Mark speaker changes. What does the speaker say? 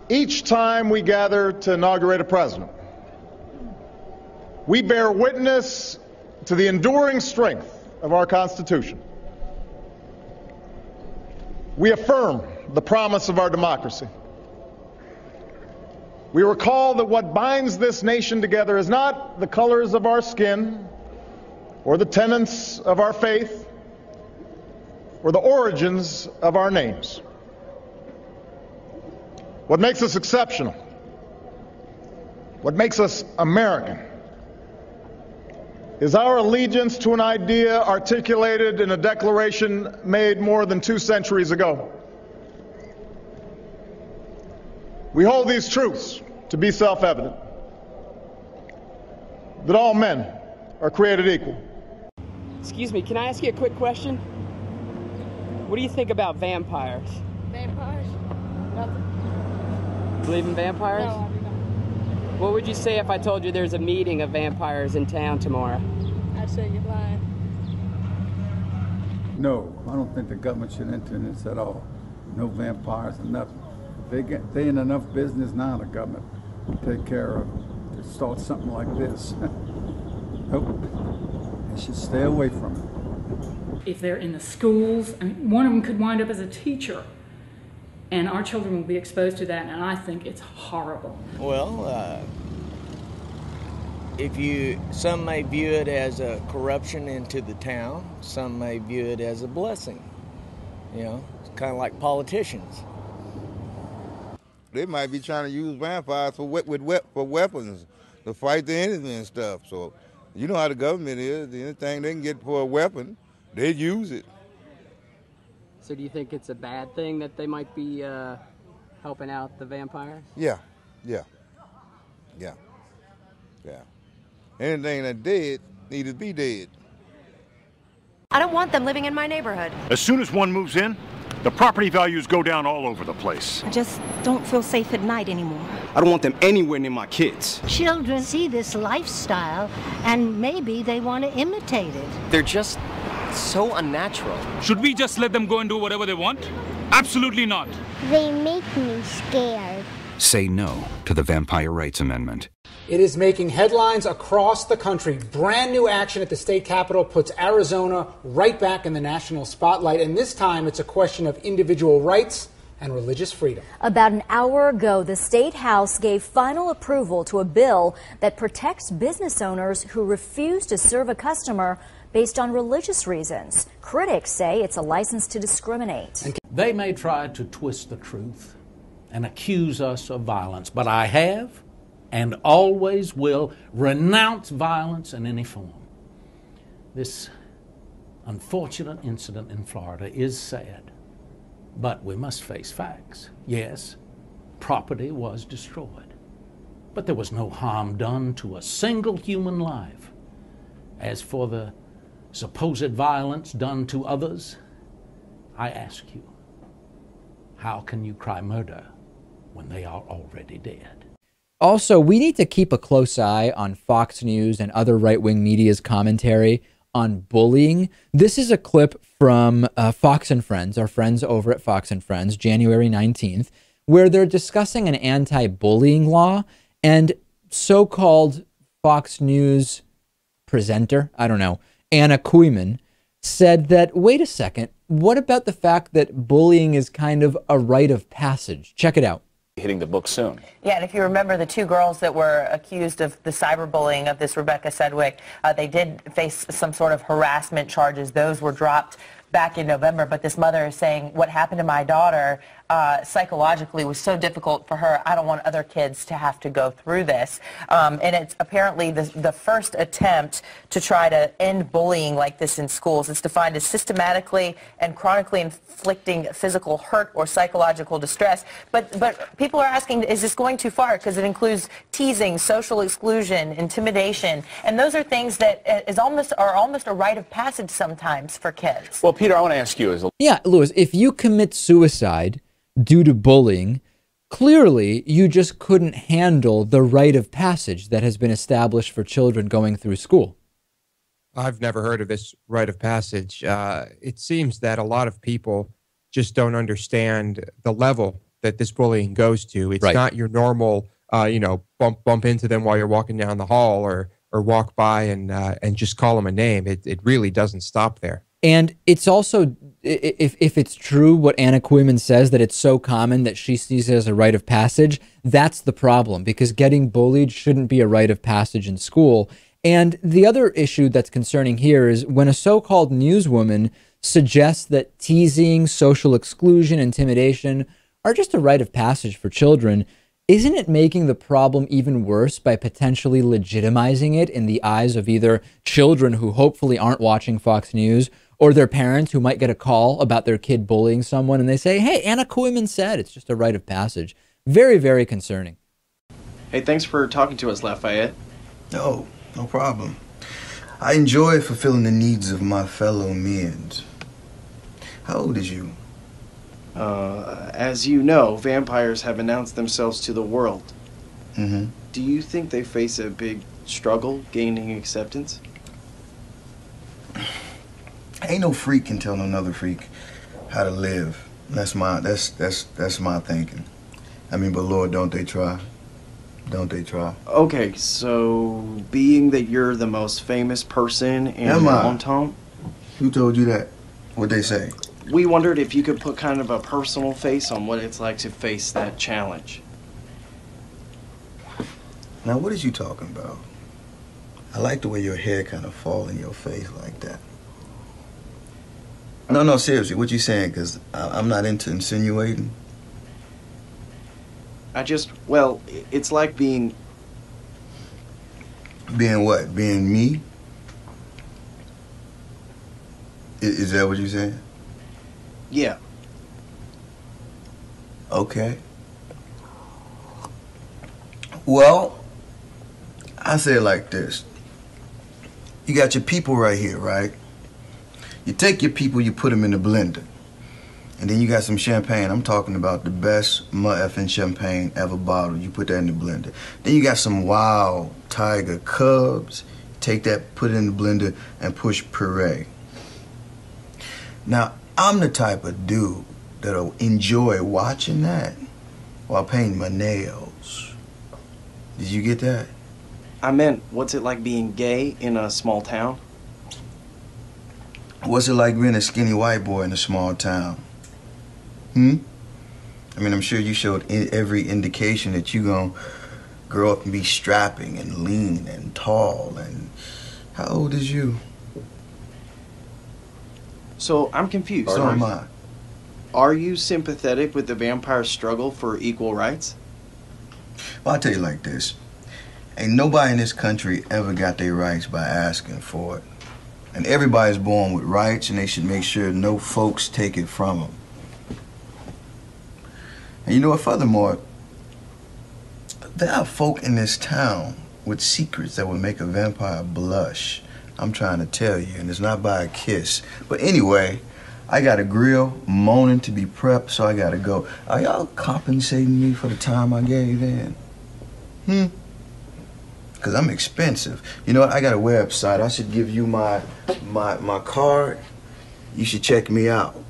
Speaker 1: Each time we gather to inaugurate a president, we bear witness to the enduring strength of our Constitution. We affirm the promise of our democracy. We recall that what binds this nation together is not the colors of our skin or the tenets of our faith or the origins of our names. What makes us exceptional, what makes us American, is our allegiance to an idea articulated in a declaration made more than 2 centuries ago. We hold these truths to be self-evident, that all men are created equal.
Speaker 2: Excuse me, can I ask you a quick question? What do you think about vampires?
Speaker 3: Vampires? Nothing.
Speaker 2: Believe in vampires?
Speaker 3: No, I do not.
Speaker 2: What would you say if I told you there's a meeting of vampires in town tomorrow?
Speaker 3: I'd say you're lying.
Speaker 4: No, I don't think the government should enter in this at all. No vampires or nothing. They in enough business now, the government, to take care of, to start something like this. Nope. They should stay away from it.
Speaker 5: If they're in the schools, I mean, one of them could wind up as a teacher, and our children will be exposed to that, and I think it's horrible.
Speaker 6: Well, some may view it as a corruption into the town, some may view it as a blessing. You know, it's kind of like politicians.
Speaker 7: They might be trying to use vampires for weapons, to fight the enemy and stuff. So, you know how the government is. Anything they can get for a weapon, they'd use it.
Speaker 2: So do you think it's a bad thing that they might be helping out the vampires?
Speaker 7: Yeah. Anything that's dead needs to be dead.
Speaker 8: I don't want them living in my neighborhood.
Speaker 9: As soon as one moves in, the property values go down all over the place.
Speaker 8: I just don't feel safe at night anymore.
Speaker 10: I don't want them anywhere near my kids.
Speaker 11: Children see this lifestyle and maybe they want to imitate it.
Speaker 12: They're just so unnatural.
Speaker 13: Should we just let them go and do whatever they want? Absolutely not.
Speaker 14: They make me scared.
Speaker 15: Say no to the Vampire Rights Amendment.
Speaker 16: It is making headlines across the country. Brand new action at the state capitol puts Arizona right back in the national spotlight, and this time it's a question of individual rights and religious freedom.
Speaker 17: About an hour ago, the State House gave final approval to a bill that protects business owners who refuse to serve a customer based on religious reasons. Critics say it's a license to discriminate.
Speaker 18: They may try to twist the truth and accuse us of violence, but I have and always will renounce violence in any form. This unfortunate incident in Florida is sad, but we must face facts. Yes, property was destroyed, but there was no harm done to a single human life. As for the supposed violence done to others, I ask you, how can you cry murder when they are already dead?
Speaker 19: Also, we need to keep a close eye on Fox News and other right-wing media's commentary on bullying. This is a clip from Fox and Friends, our friends over at Fox and Friends, January 19th, where they're discussing an anti-bullying law, and so-called Fox News presenter, I don't know, Anna Koyman, said that, wait a second, what about the fact that bullying is kind of a rite of passage? Check it out.
Speaker 20: Hitting the book soon.
Speaker 21: Yeah, and if you remember the two girls that were accused of the cyberbullying of this Rebecca Sedgwick, they did face some sort of harassment charges. Those were dropped back in November, but this mother is saying what happened to my daughter psychologically was so difficult for her. I don't want other kids to have to go through this. And it's apparently the first attempt to try to end bullying like this in schools. It's defined as systematically and chronically inflicting physical hurt or psychological distress. But people are asking, is this going too far? Because it includes teasing, social exclusion, intimidation, and those are things that are almost a rite of passage sometimes for kids.
Speaker 20: Well, Peter, I want to ask you,
Speaker 19: yeah, Louis, if you commit suicide due to bullying, clearly you just couldn't handle the rite of passage that has been established for children going through school.
Speaker 22: I've never heard of this rite of passage. It seems that a lot of people just don't understand the level that this bullying goes to. It's
Speaker 19: Right.
Speaker 22: not your normal, bump into them while you're walking down the hall or walk by and just call them a name. It really doesn't stop there.
Speaker 19: And it's also, if it's true what Anna Koyman says, that it's so common that she sees it as a rite of passage, that's the problem, because getting bullied shouldn't be a rite of passage in school. And the other issue that's concerning here is when a so-called newswoman suggests that teasing, social exclusion, intimidation are just a rite of passage for children, isn't it making the problem even worse by potentially legitimizing it in the eyes of either children who hopefully aren't watching Fox News or their parents who might get a call about their kid bullying someone and they say, hey, Anna Koyman said it's just a rite of passage. Very, very concerning.
Speaker 1: Hey, thanks for talking to us, Lafayette.
Speaker 3: No problem. I enjoy fulfilling the needs of my fellow men. How old is you?
Speaker 1: As you know, vampires have announced themselves to the world.
Speaker 3: Mm-hmm.
Speaker 1: Do you think they face a big struggle gaining acceptance?
Speaker 3: Ain't no freak can tell another freak how to live. That's my thinking. I mean, but Lord, don't they try? Don't they try?
Speaker 1: Okay, so being that you're the most famous person in your hometown,
Speaker 3: who told you that? What'd they say?
Speaker 1: We wondered if you could put kind of a personal face on what it's like to face that challenge.
Speaker 3: Now, what is you talking about? I like the way your hair kind of fall in your face like that. No, seriously, what you saying? Because I'm not into insinuating.
Speaker 1: Well, it's like being...
Speaker 3: Being what? Being me? Is that what you're saying?
Speaker 1: Yeah.
Speaker 3: Okay. Well, I say it like this. You got your people right here, right? You take your people, you put them in the blender. And then you got some champagne. I'm talking about the best motherfucking champagne ever bottled. You put that in the blender. Then you got some wild tiger cubs. Take that, put it in the blender, and push puree. Now, I'm the type of dude that'll enjoy watching that while painting my nails. Did you get that?
Speaker 1: I meant, what's it like being gay in a small town?
Speaker 3: What's it like being a skinny white boy in a small town? I mean, I'm sure you showed every indication that you gonna grow up and be strapping and lean and tall. And how old is you?
Speaker 1: So, I'm confused.
Speaker 3: So am I.
Speaker 1: Are you sympathetic with the vampire struggle for equal rights?
Speaker 3: Well, I'll tell you like this. Ain't nobody in this country ever got their rights by asking for it. And everybody's born with rights, and they should make sure no folks take it from them. And you know what, furthermore, there are folk in this town with secrets that would make a vampire blush. I'm trying to tell you, and it's not by a kiss. But anyway, I got a grill moaning to be prepped, so I gotta go. Are y'all compensating me for the time I gave in? Because I'm expensive. You know what, I got a website. I should give you my card. You should check me out.